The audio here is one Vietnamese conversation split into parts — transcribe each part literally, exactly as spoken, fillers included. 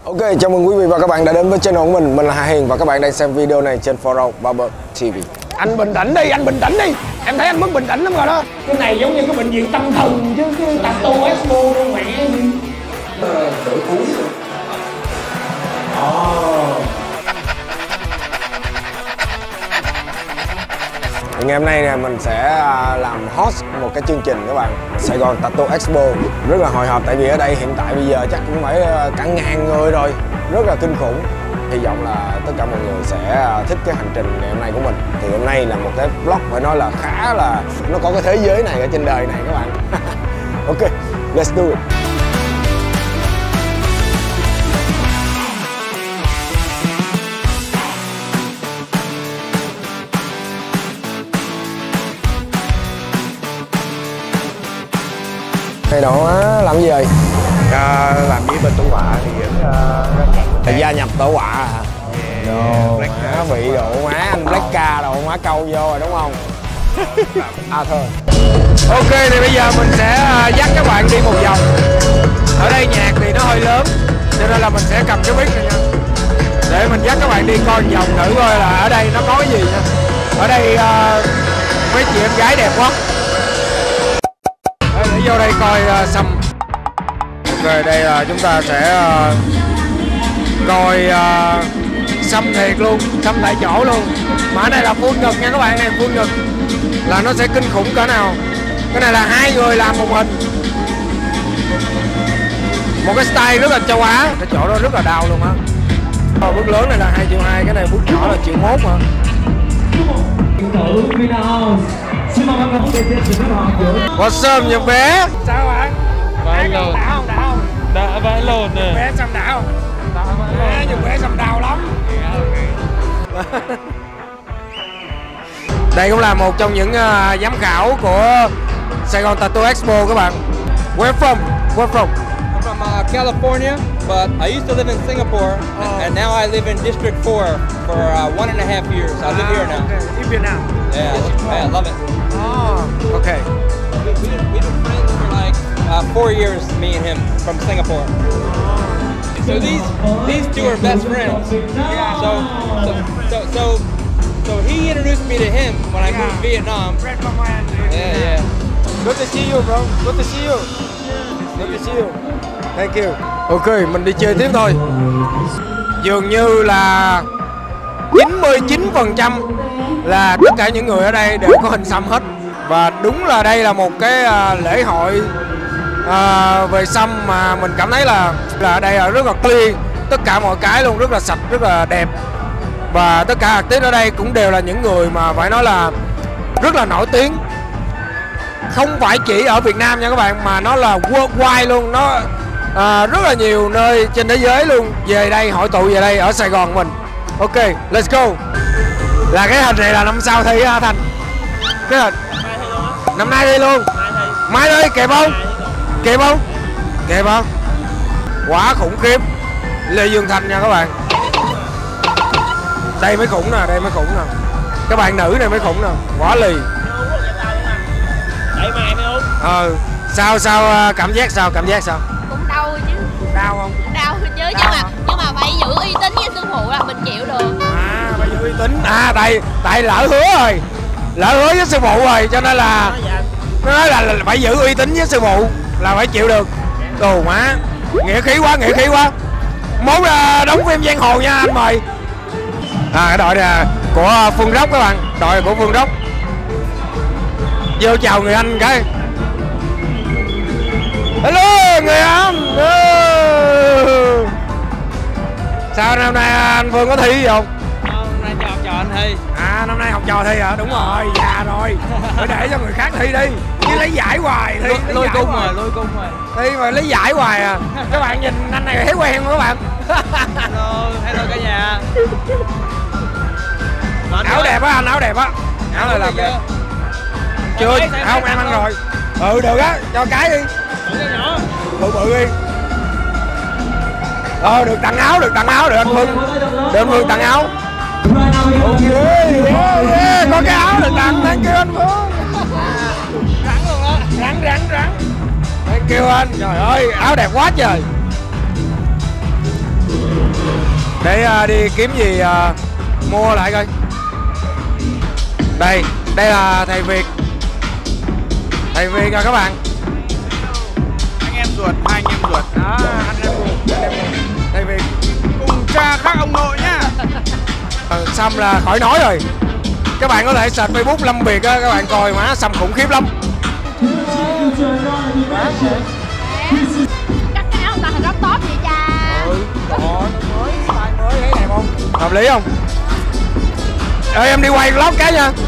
Ok, chào mừng quý vị và các bạn đã đến với channel của mình. Mình là Hà Hiền và các bạn đang xem video này trên Forum Barber ti vi. Anh bình tĩnh đi, anh bình tĩnh đi. Em thấy anh mất bình tĩnh lắm rồi đó. Cái này giống như cái bệnh viện tâm thần chứ cái tattoo expo luôn mẹ gì. Đổi cú. Ngày hôm nay nè mình sẽ làm host một cái chương trình các bạn, Sài Gòn Tattoo Expo. Rất là hồi hộp tại vì ở đây hiện tại bây giờ chắc cũng phải cả ngàn người rồi, rất là kinh khủng. Hy vọng là tất cả mọi người sẽ thích cái hành trình ngày hôm nay của mình. Thì hôm nay là một cái vlog phải nói là khá là nó có cái thế giới này ở trên đời này các bạn. Ok, let's do it. Thầy Độ làm gì vậy? À, làm với bên tổ họa thì vẫn uh, gia nhập tổ họa hả? Đồ má bị độ má anh Blackca độ má câu vô rồi đúng không? À thôi. Ok thì bây giờ mình sẽ dắt các bạn đi một vòng. Ở đây nhạc thì nó hơi lớn cho nên là mình sẽ cầm cái mic này nha, để mình dắt các bạn đi coi một vòng thử coi là ở đây nó có cái gì nha. Ở đây uh, mấy chị em gái đẹp quá. Để vô đây coi uh, xăm. Ok, đây là chúng ta sẽ uh, coi uh, xăm thiệt luôn, xăm tại chỗ luôn. Mà cái này là full ngực nha các bạn, này full ngực là nó sẽ kinh khủng cỡ nào. Cái này là hai người làm một mình, một cái style rất là châu Á. Cái chỗ đó rất là đau luôn á. Bước lớn này là hai triệu hai, cái này bước nhỏ là triệu mốt mà. What's up nhiều bé? Sao bạn? vãi lồn. Đã không? Đã không? Đã vãi lồn nè. Bé xăm đã không? Đã vãi lồn. Nhiều bé xăm đau lắm. Đây cũng là một trong những uh, giám khảo của Sài Gòn Tattoo Expo các bạn. Where from? Where from? I'm from uh, California, but I used to live in Singapore, Oh. and now I live in District four for uh, one and a half years. I live here now. Okay. In Vietnam. Yeah, yeah, I love it. Oh, okay. We, we, we've been friends for like uh, four years, me and him, from Singapore. So these these two are best friends. Yeah. So so so so, so he introduced me to him when I moved to Vietnam. Friend from my end. Yeah, yeah. Good to see you, bro. Good to see you. Good to see you. Thank you. Ok, mình đi chơi tiếp thôi. Dường như là chín mươi chín phần trăm là tất cả những người ở đây đều có hình xăm hết. Và đúng là đây là một cái uh, lễ hội uh, về xăm mà mình cảm thấy là là ở đây là rất là clean, tất cả mọi cái luôn rất là sạch, rất là đẹp. Và tất cả artist ở đây cũng đều là những người mà phải nói là rất là nổi tiếng. Không phải chỉ ở Việt Nam nha các bạn, mà nó là worldwide luôn. Nó à, rất là nhiều nơi trên thế giới luôn về đây, hội tụ về đây ở Sài Gòn mình. Ok, let's go. Là cái hình này là năm sau thi hả Thành? Cái hình năm nay thi luôn. Mai đây kẹp không? Kẹp không? Kẹp không? Quá khủng khiếp. Lê Dương Thanh nha các bạn. Đây mới khủng nè, đây mới khủng nè. Các bạn nữ này mới khủng nè, quá lì. Đẩy mai mới uống. Ờ, sao sao cảm giác sao, cảm giác sao? Cũng đau chứ. Đau không? Đau chứ, Đau nhưng mà hả? nhưng mà phải giữ uy tín với sư phụ là mình chịu được. À, phải giữ uy tín. À, tại tại lỡ hứa rồi, lỡ hứa với sư phụ rồi cho nên là nó nói là, là phải giữ uy tín với sư phụ là phải chịu được. Đồ má, nghĩa khí quá, nghĩa khí quá. Mốt là đóng phim giang hồ nha anh mời. À, cái đội này của Phương Rốc các bạn, đội của Phương Rốc. Vô chào người anh cái. Hello người anh. Ừ. Sao năm nay anh Phương có thi gì không? Hôm nay cho học trò anh thi. À, năm nay học trò thi hả? Đúng rồi, già rồi. Phải để cho người khác thi đi. Chứ lấy giải hoài thi. Lôi, lấy lôi giải cung hoài. rồi, lôi cung rồi. Thi mà lấy giải hoài à. Các bạn nhìn anh này thấy quen không các bạn? Hello, hello cả nhà. Áo đẹp á anh, áo đẹp á. Áo này làm đẹp. Chưa, không em ăn rồi. Ừ được á, cho cái đi. Bự bự đi. Ờ được tặng áo, được tặng áo, được anh Phương. Được anh Phương tặng áo. Ok, yeah, yeah. Có cái áo được tặng, thank you anh Phương. Rắn luôn đó, rắn rắn rắn. Thank you anh, trời ơi áo đẹp quá trời. Để uh, đi kiếm gì uh, mua lại coi. Đây, đây là thầy Việt. Thầy Việt à các bạn. Anh em ruột, hai anh em ruột. Đó, anh em ruột, anh em ruột. Thầy Việt. Cùng cha khác ông nội nhá. Ừ, Sâm là khỏi nói rồi. Các bạn có thể search Facebook Lâm Việt á, các bạn coi má Sâm khủng khiếp lắm. Cắt cái áo ta thành rất tốt vậy cha. Ừ, trời mới, style mới thấy đẹp không? Hợp lý không? Ê, em đi quay vlog cái nha.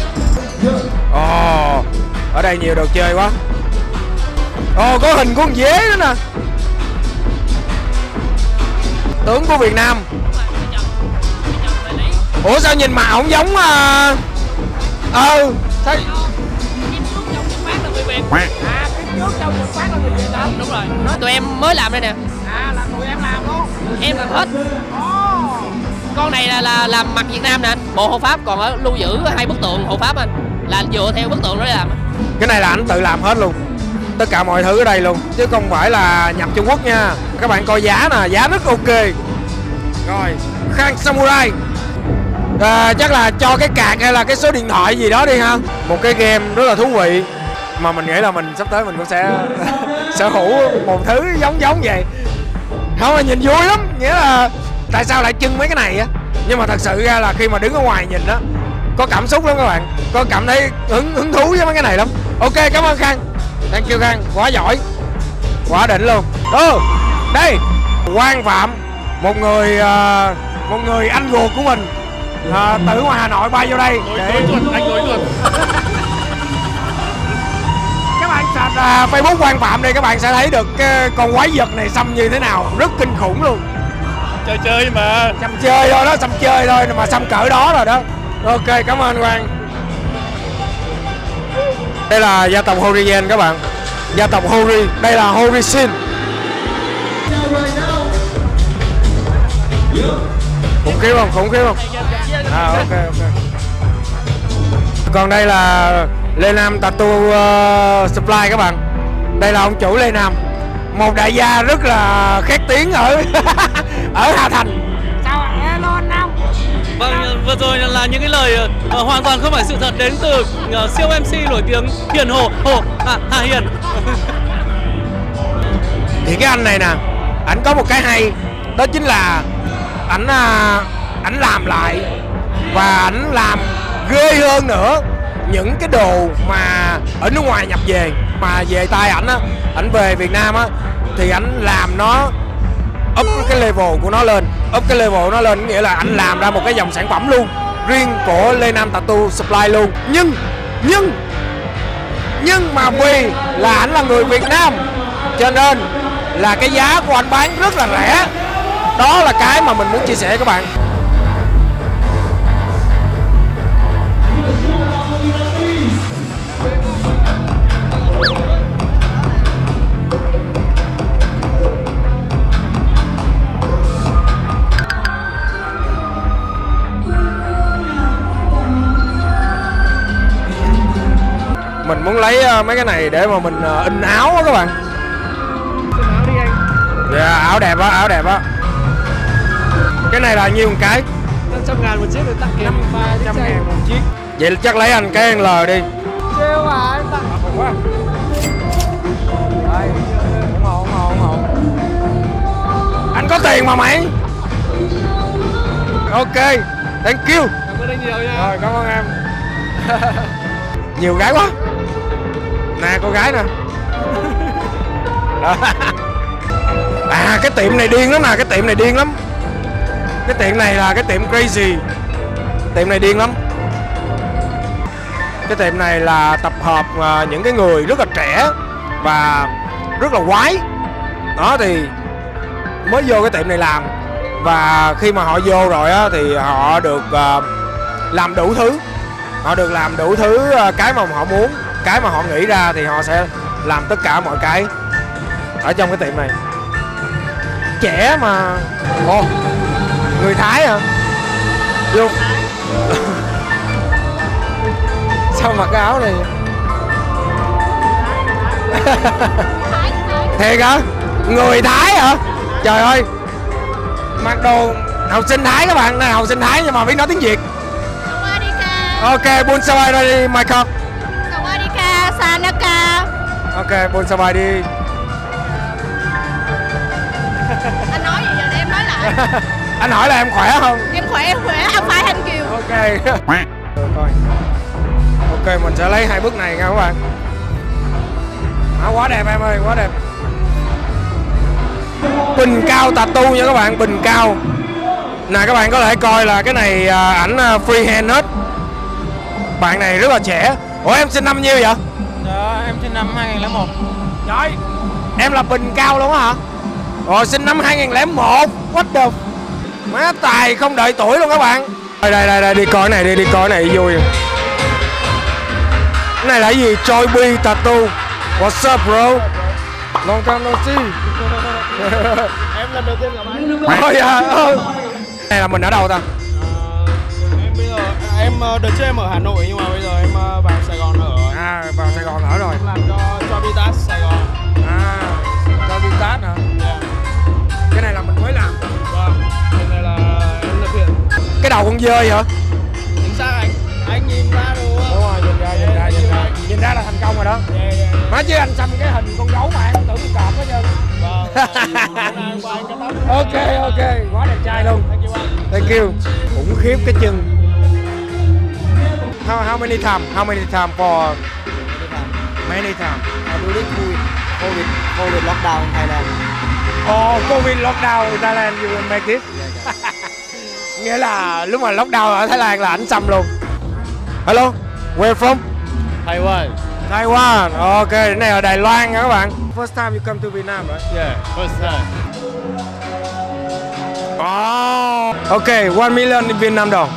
Ồ, oh, ở đây nhiều đồ chơi quá. Ồ, oh, có hình con dế nữa nè. Tướng của Việt Nam. Ủa sao nhìn mà ổng giống ờ uh... ừ thấy đúng rồi, tụi em mới làm đây nè. à là tụi em làm luôn. Em làm hết. Con này là, là làm mặt Việt Nam nè anh, bộ hộ pháp, còn ở lưu giữ hai bức tượng hộ pháp anh là dựa theo bức tượng đó để làm. Cái này là anh tự làm hết luôn, tất cả mọi thứ ở đây luôn chứ không phải là nhập Trung Quốc nha. Các bạn coi giá nè, giá rất ok. Rồi, Khang Samurai. À, chắc là cho cái card hay là cái số điện thoại gì đó đi ha. Một cái game rất là thú vị mà mình nghĩ là mình sắp tới mình cũng sẽ sở hữu một thứ giống giống vậy. Không mà nhìn vui lắm, nghĩa là tại sao lại trưng mấy cái này á, nhưng mà thật sự ra là khi mà đứng ở ngoài nhìn đó có cảm xúc lắm các bạn, có cảm thấy hứng hứng thú với mấy cái này lắm. Ok, cảm ơn Khang, thank you Khang, quá giỏi, quá đỉnh luôn. Ô, đây Quang Phạm, một người uh, một người anh ruột của mình. À, từ ngoài Hà Nội bay vô đây để... Đối chuột, anh đối chuột. Các bạn search à, Facebook Quang Phạm đây, các bạn sẽ thấy được cái con quái vật này xăm như thế nào, rất kinh khủng luôn. Chơi chơi mà. Xăm chơi thôi đó, xăm chơi thôi mà xăm cỡ đó rồi đó. Ok, cảm ơn Quang. Đây là gia tộc Horigen các bạn, gia tộc Hori, đây là Horishin. Khủng khiếp không, khủng khiếp không? À, ok ok. Còn đây là Lê Nam Tattoo uh, Supply các bạn. Đây là ông chủ Lê Nam, một đại gia rất là khét tiếng ở ở Hà Thành. Sao ạ? Hello anh Nam. Vâng, vừa rồi là những cái lời uh, hoàn toàn không phải sự thật đến từ uh, siêu em xê nổi tiếng Hiền Hồ Hồ à, Hà Hiền. Thì cái anh này nè, ảnh có một cái hay, đó chính là ảnh ảnh làm lại và ảnh làm ghê hơn nữa những cái đồ mà ở nước ngoài nhập về, mà về tay ảnh á, ảnh về Việt Nam á thì ảnh làm nó up cái level của nó lên, up cái level của nó lên, nghĩa là ảnh làm ra một cái dòng sản phẩm luôn riêng của Lê Nam Tattoo Supply luôn. Nhưng nhưng nhưng mà vì là ảnh là người Việt Nam cho nên là cái giá của anh bán rất là rẻ. Đó là cái mà mình muốn chia sẻ với các bạn. Mình muốn lấy mấy cái này để mà mình in áo á các bạn. Áo đi anh. Dạ, yeah, áo đẹp á, áo đẹp á. Cái này là nhiêu một cái? năm trăm ngàn một chiếc được tặng kèm ba trăm ngàn một chiếc. Vậy chắc lấy anh cái L đi. Trêu mà anh tặng. Khủng quá. Đây, ủng hộ, ủng hộ, ủng hộ. Anh có tiền mà mày. Ok, thank you. Cảm ơn anh nhiều nha. Rồi, cảm ơn em. Nhiều gái quá. Nè, cô gái nè. Đó. À, cái tiệm này điên lắm nè, cái tiệm này điên lắm. Cái tiệm này là cái tiệm crazy. Tiệm này điên lắm. Cái tiệm này là tập hợp uh, những cái người rất là trẻ và rất là quái. Đó thì mới vô cái tiệm này làm. Và khi mà họ vô rồi á, thì họ được uh, làm đủ thứ. Họ được làm đủ thứ uh, cái mà họ muốn. Cái mà họ nghĩ ra thì họ sẽ làm tất cả mọi cái ở trong cái tiệm này. Trẻ mà. Ồ, người Thái hả? Vô. Sao mặc cái áo này? Thiệt hả? Người Thái hả? Trời ơi, mặc đồ Học sinh Thái các bạn, này học sinh Thái nhưng mà biết nói tiếng Việt. Sawadika. Ok, buôn sawai ra đi, Michael. Sawadika, Sanaka. Ok, buôn sawai đi. Anh nói gì giờ để em nói lại. Anh hỏi là em khỏe không? Em khỏe, em khỏe, không phải Thanh Kiều. Ok. Coi. Ok, mình sẽ lấy hai bức này nha các bạn. À, quá đẹp em ơi, quá đẹp. Bình cao tattoo nha các bạn, bình cao. Nè các bạn có thể coi là cái này à, ảnh freehand hết. Bạn này rất là trẻ. Ủa em sinh năm nhiêu vậy? Dạ, em sinh năm hai nghìn lẻ một. Trời, em là bình cao luôn á hả? Rồi sinh năm hai nghìn lẻ một. What the... Má tài không đợi tuổi luôn các bạn. Đây đây đây, đây đi coi cái này đi, đi coi cái này vui. Cái này là cái gì? Joyby Tattoo. What's up bro? Long time no see. Em lần đầu tiên gặp anh. Oh yeah. Oh. Này là mình ở đâu ta? Em bây giờ em đợt trước em ở Hà Nội nhưng mà bây giờ em vào Sài Gòn ở. À, vào Sài Gòn ở rồi. Em làm cho cho Vitas Sài Gòn. À, cho Vitas hả? Yeah. Cái này là mình mới làm. Vâng. Cái này là em thực hiện. Cái đầu con dơi hả? Chính xác anh. Anh nhìn ra đúng không? Đúng rồi, nhìn ra, nhìn ra, nhìn ra. Nhìn ra là thành công rồi đó. Yeah, yeah, yeah. Má chứ anh xăm cái hình con gấu mà em tưởng con cọp hết trơn. Vâng. Ok, ok, quá đẹp trai luôn. Thank you. Khủng khiếp cái chân. How, how many time? How many time for? Many time. I do this COVID, COVID, COVID lockdown in Thailand. Oh, COVID lockdown in Thailand, you will make this? Nghĩa là lúc mà lockdown ở Thái Lan là ảnh xăm luôn. Hello, where from? Taiwan. Taiwan. Ok, cái này ở Đài Loan nha các bạn. First time you come to Vietnam, right? Yeah, first time. Oh, ok, one million in Vietnam đồng.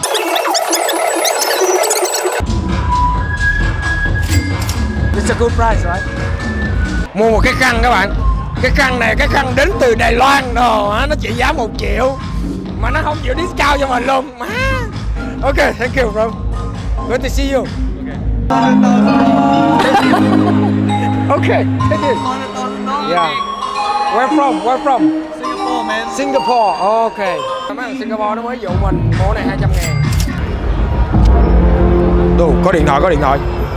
It's a good price, right? Mua một cái khăn các bạn. Cái khăn này, cái khăn đến từ Đài Loan đồ, nó trị giá một triệu mà nó không chịu discount cho mình luôn. Má. Ok, thank you bro. Good to see you. Okay, thank you. Yeah. Where from? Where from? Singapore, man. Singapore. Ok. Mấy thằng Singapore nó mới dụ mình mua này hai trăm ngàn. Đồ, có điện thoại, có điện thoại.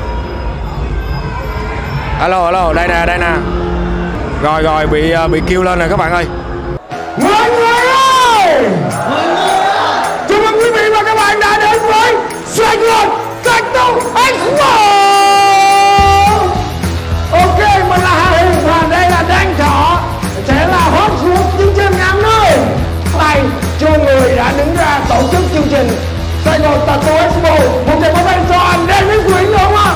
Alo, alo, đây nè, đây nè. Rồi, rồi, bị bị kêu lên rồi các bạn ơi. Mọi người ơi! Chào mừng quý vị và các bạn đã đến với Sài Gòn Tattoo Expo! Ok, mình là Hà Hùng và đây là Đan Thọ. Sẽ là host một chương trình ngắn nơi tay cho người đã đứng ra tổ chức chương trình Sài Gòn Tattoo Expo. Một tràng pháo tay cho anh Dennis Nguyễn đúng không ạ?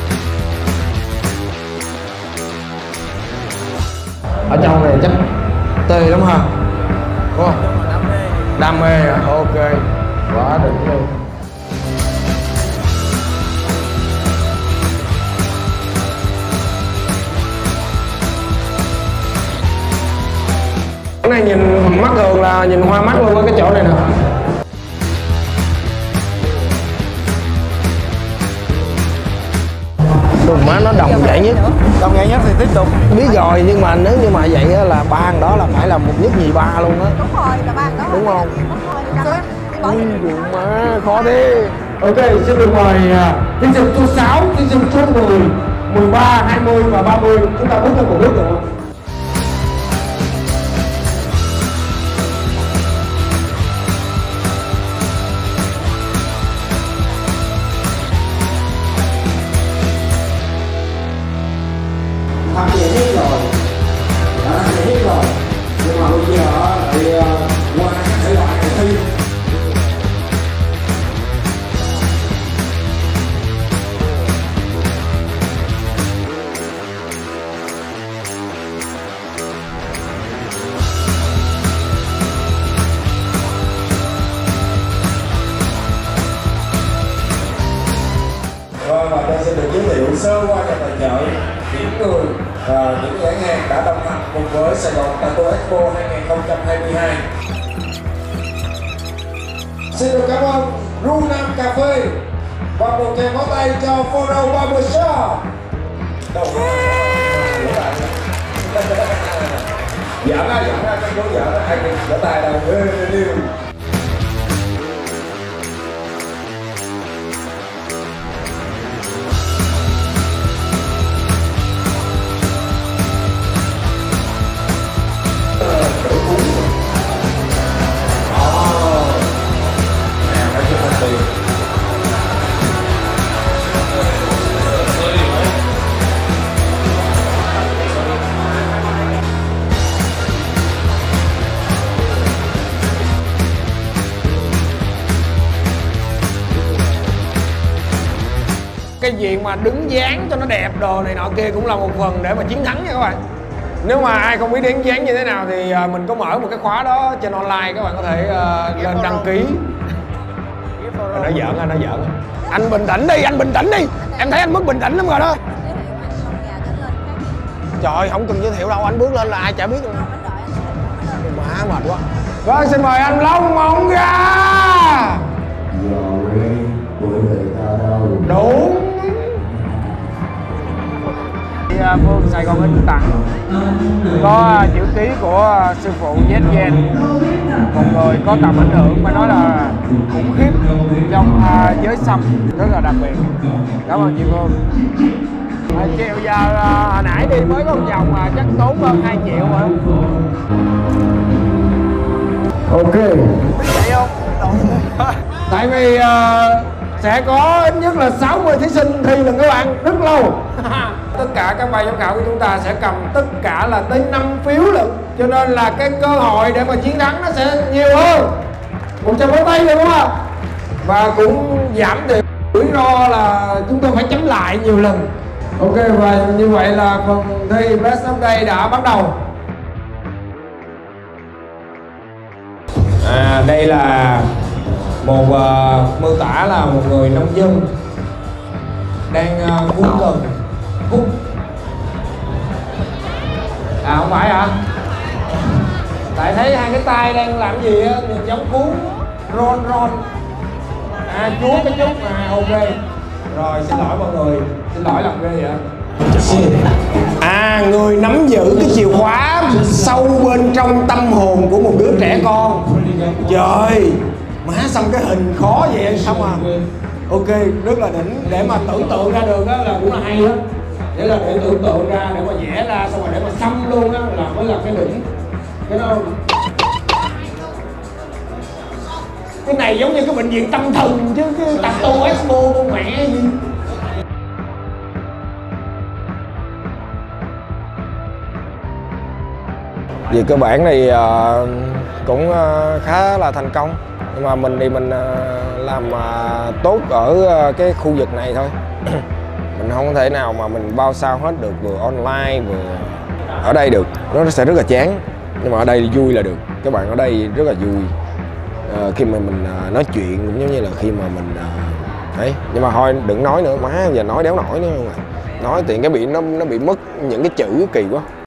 Ở trong này chắc tê lắm ha. Đúng không? Đam mê hả? Ok. Quá đỉnh luôn. Cái này nhìn mắt thường là nhìn hoa mắt luôn á, cái chỗ này nè. Đừng má nó đồng vậy nhất. Đồng nghệ nhất thì tiếp tục. Biết rồi nhưng mà nếu như mà vậy là ba hàng đó là phải là một nhất nhì ba luôn á. Đúng rồi, là ba đó. Đúng không? Ui dụ má khó thế. Ok, xin được mời thí sinh số sáu, thí sinh số mười, mười ba, hai mươi và ba mươi. Chúng ta bước lên một bước nữa. Tham dự hết rồi, đã tham dự hết rồi, nhưng mà bây giờ thì qua các thể loại này thi. Vâng, và tôi xin được giới thiệu sơ qua cho tài trợ những người và những nhãn hàng đã đồng hành cùng với Sài Gòn Tattoo Expo hai không hai hai. Xin được cảm ơn Runam Cà Phê và một tràng pháo tay cho Foro Barbershop. Đâu Giỡn á, giỡn á, các chú giỡn á, ai vỗ tay đâu. cái việc mà đứng dáng cho nó đẹp đồ này nọ kia cũng là một phần để mà chiến thắng nha các bạn. Nếu mà ai không biết đứng dáng như thế nào thì uh, mình có mở một cái khóa đó trên online, các bạn có thể uh, lên đăng ký. Nó giỡn á, nó giỡn á. Anh bình tĩnh đi, anh bình tĩnh đi. Em thấy anh mất bình tĩnh lắm rồi đó. Trời, không cần giới thiệu đâu, anh bước lên là ai chả biết luôn. Má mệt quá. Vâng, xin mời anh Long Mộng Gà. Đúng. Phương Sài Gòn in tặng có chữ ký của sư phụ Zgen, một người có tầm ảnh hưởng phải nói là khủng khiếp trong uh, giới xăm, rất là đặc biệt. Cảm ơn chị Phương. À, chiều giờ uh, hồi nãy đi mới có một vòng mà chắc tốn hơn hai triệu rồi. Ok. Vậy không? Tại vì uh, sẽ có ít nhất là sáu mươi thí sinh thi lần các bạn, rất lâu. Tất cả các ban giám khảo của chúng ta sẽ cầm tất cả là tới năm phiếu lận, cho nên là cái cơ hội để mà chiến thắng nó sẽ nhiều hơn. Một trăm vỗ tay luôn đúng không? Và cũng giảm được rủi ro là chúng tôi phải chấm lại nhiều lần. Ok, và như vậy là phần thi Best of Day đã bắt đầu. À, đây là một uh, mô tả là một người nông dân đang uh, cuốn cần hút. À không phải hả? Tại thấy hai cái tay đang làm gì á, nhìn giống cuốn ron ron. À chúa cái chút, à ok. Rồi xin lỗi mọi người, xin lỗi làm ghê vậy. À, người nắm giữ cái chìa khóa sâu bên trong tâm hồn của một đứa trẻ con. Trời, má xong cái hình khó vậy xong à. Ok, rất là đỉnh. Để mà tưởng tượng ra được đó là cũng là hay đó. Để là để tưởng tượng ra, để mà vẽ ra xong rồi để mà xăm luôn đó là mới là cái đỉnh. Cái đó, cái này giống như cái bệnh viện tâm thần chứ cái tattoo expo con mẹ gì. Vì cơ bản này uh, cũng uh, khá là thành công, nhưng mà mình thì mình uh, làm uh, tốt ở uh, cái khu vực này thôi. Mình không thể nào mà mình bao sao hết được, vừa online vừa ở đây được, nó sẽ rất là chán. Nhưng mà ở đây vui là được, các bạn ở đây rất là vui. Uh, khi mà mình uh, nói chuyện cũng giống như là khi mà mình uh, đấy. Nhưng mà thôi đừng nói nữa, má giờ nói đéo nổi nữa không à. Nói tiện cái bị nó nó bị mất những cái chữ kỳ quá.